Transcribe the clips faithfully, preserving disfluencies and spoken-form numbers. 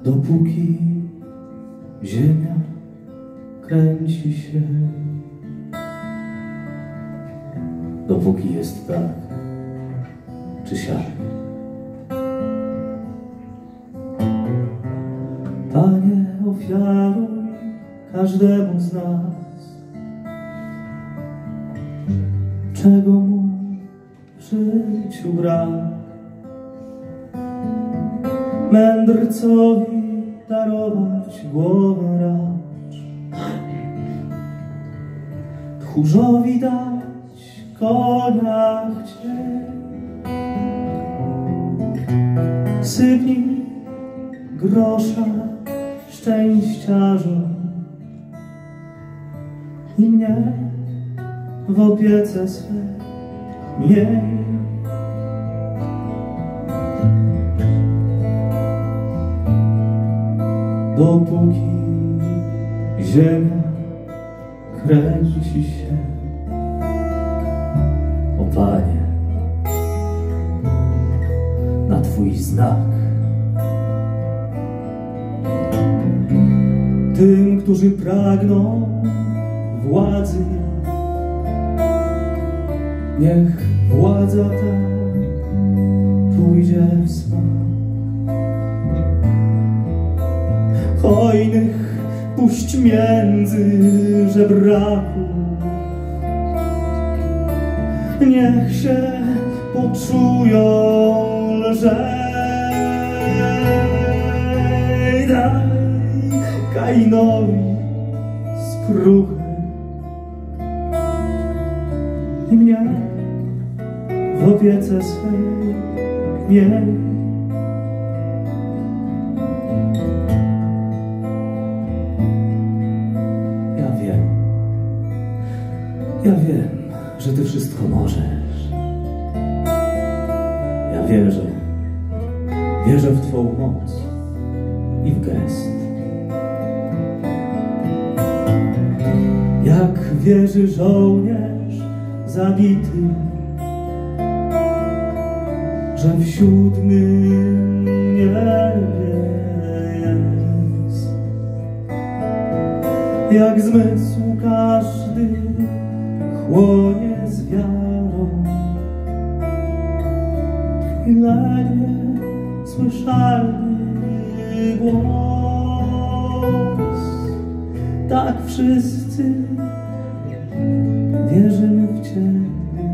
dopóki ziemia kręci się, dopóki jest tak czy siak. Panie, ofiaruj każdemu z nas, czego mu w życiu brak. Mędrcowi darować głowę racz, tchórzowi dać konia chcieć. Sypnij grosza szczęściarzom i mnie w opiece swej miej. Dopóki ziemia kręci się, o Panie, na Twój znak. Tym, którzy pragną władzy, niech władza ta pójdzie w smak. Hojnych puść między żebraków, niech się poczują lżej. Daj Kainowi skruchy i mnie w opiece swej miej. Ja wiem, że Ty wszystko możesz. Ja wierzę, wierzę w Twą moc i w gest. Jak wierzy żołnierz zabity, że w siódmym niebie jest. Jak zmysł każdy chłonie z wiarą, Twój ledwie słyszalny głos. Tak wszyscy wierzymy w Ciebie,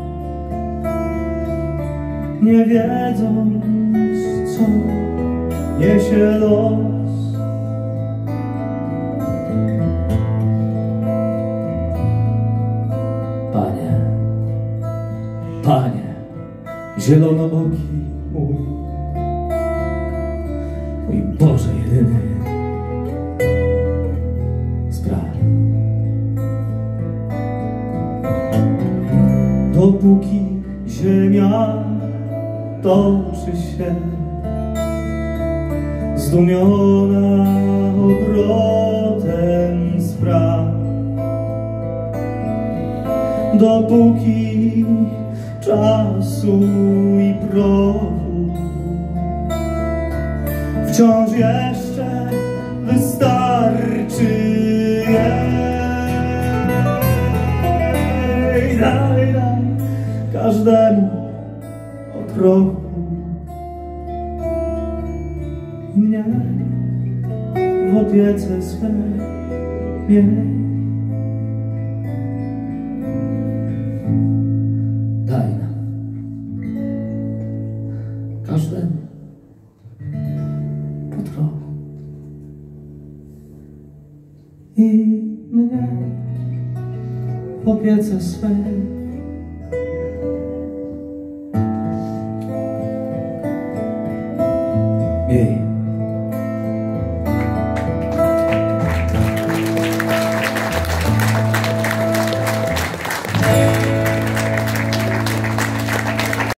nie wiedząc, co niesie los. Panie, zielonooki mój, mój Boże jedyny, spraw. Dopóki ziemia toczy się, zdumiona obrotem spraw, dopóki czasu i prochu wciąż jeszcze wystarczy jej. Daj, daj każdemu po trochu i mnie w opiece swej miej. Daj nam, każdemu po trochu i mnie w opiece swej miej.